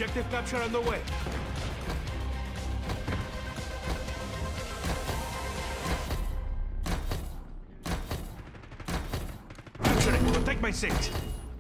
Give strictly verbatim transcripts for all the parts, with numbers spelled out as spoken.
Objective capture underway. Capture it. Protect my six.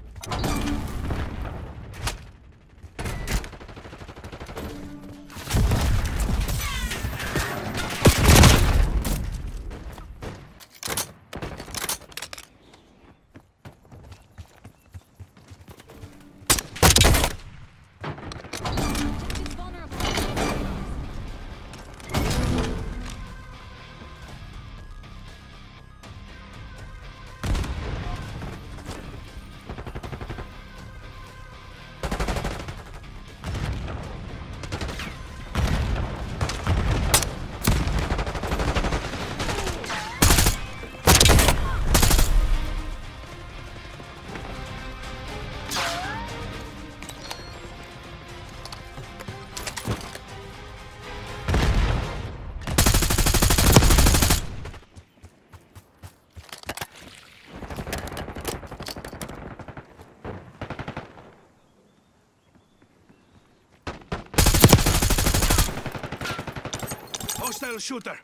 Hostile shooter.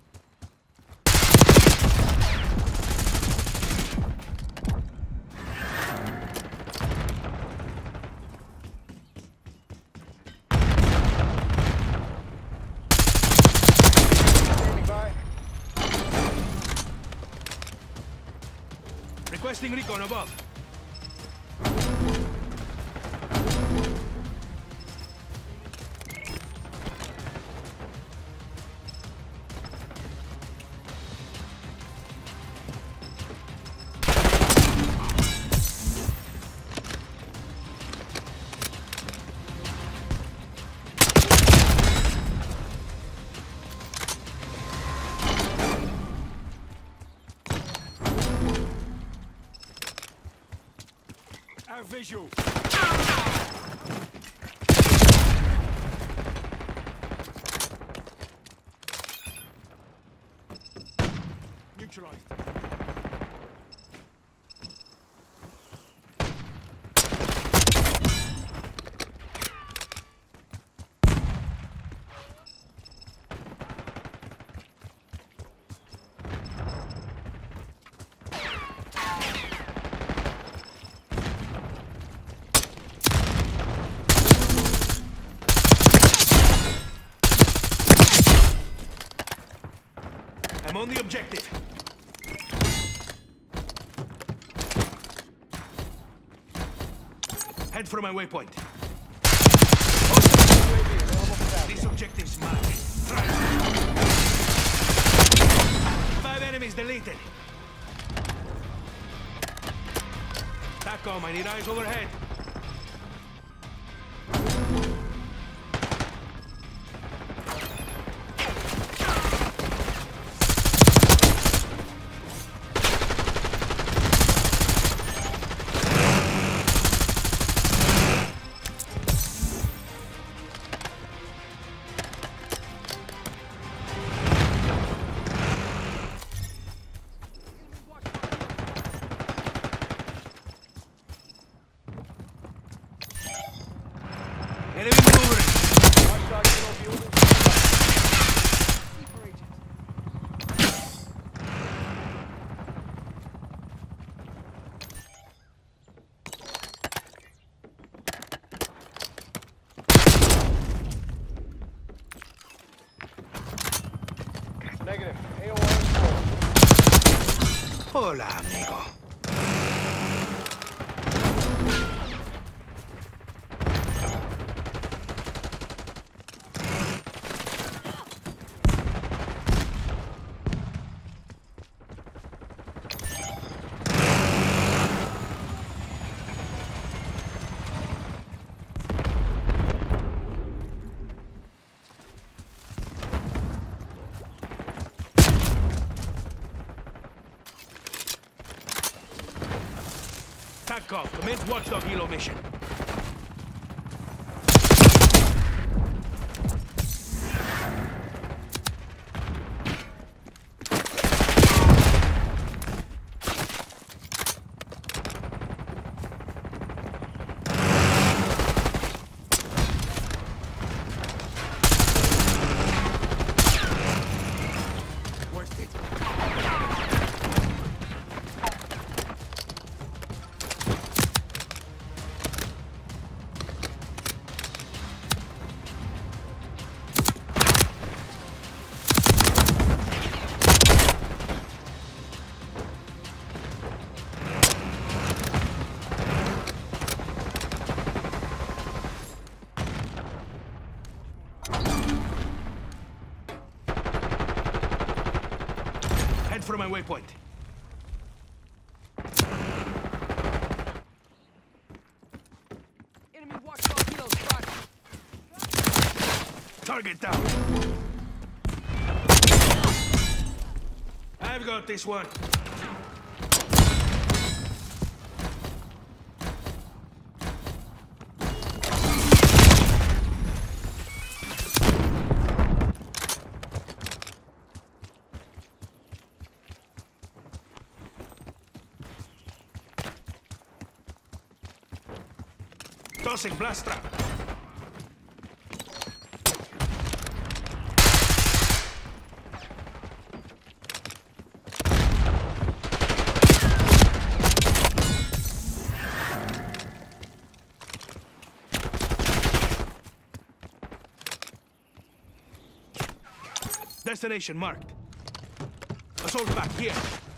Requesting recon above. Our visual. Neutralized. I'm on the objective. Head for my waypoint. This objective's mine. Five enemies deleted. TACOM, I need eyes overhead. Enemy maneuvering. Negative. A O R. Hola, amigo. TACOM, commence watchdog helo mission. Head for my waypoint. Enemy watchdog helo spotted. Target down. I've got this one. Tossing blast trap. Destination marked. Assault back here.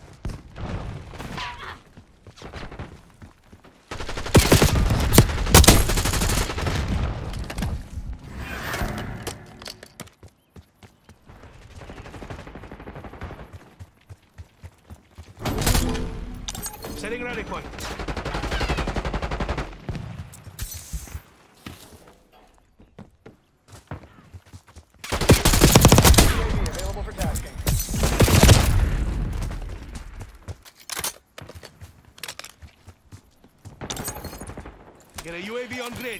Setting rally point. U A V available for tasking. Get a U A V on grid.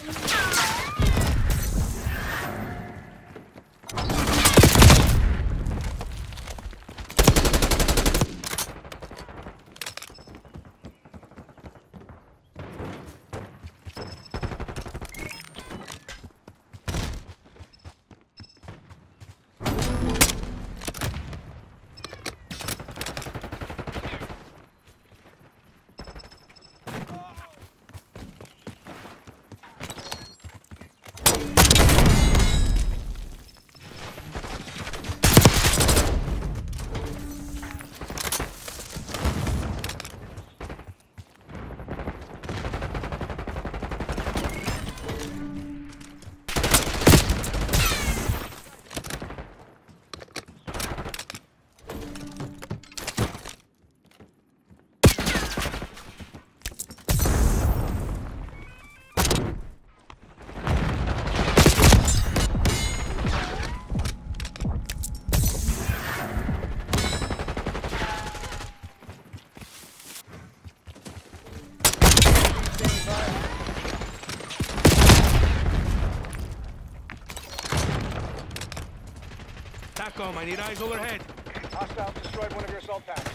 TACOM, I need eyes overhead. Hostile destroyed one of your assault tanks.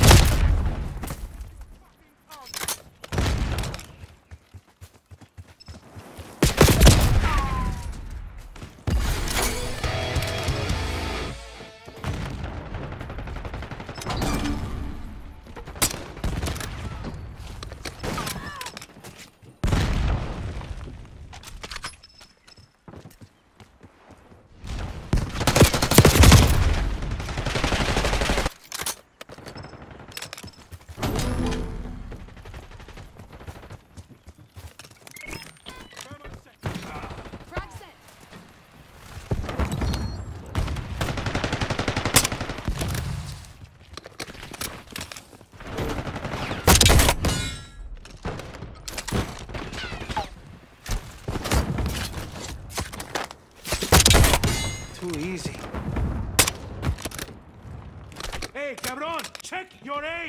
Frag set. Too easy. Hey, cabron! Check your aim!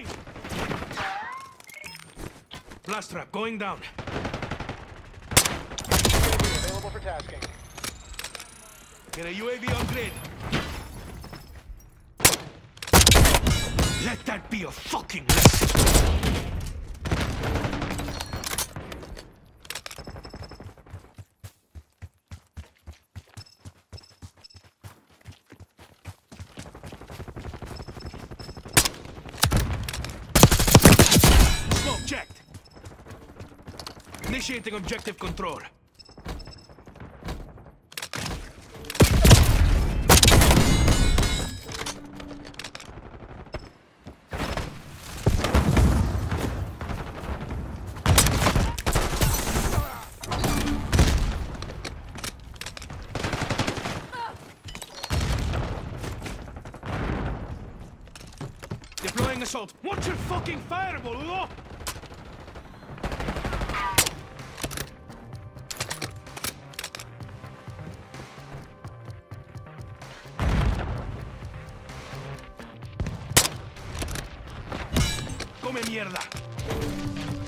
Blast trap going down. U A V available for tasking. Get a U A V on grid. Let that be a fucking lesson. Smoke checked. Initiating objective control. Deploying assault. Watch your fucking fire, boludo! Come mierda!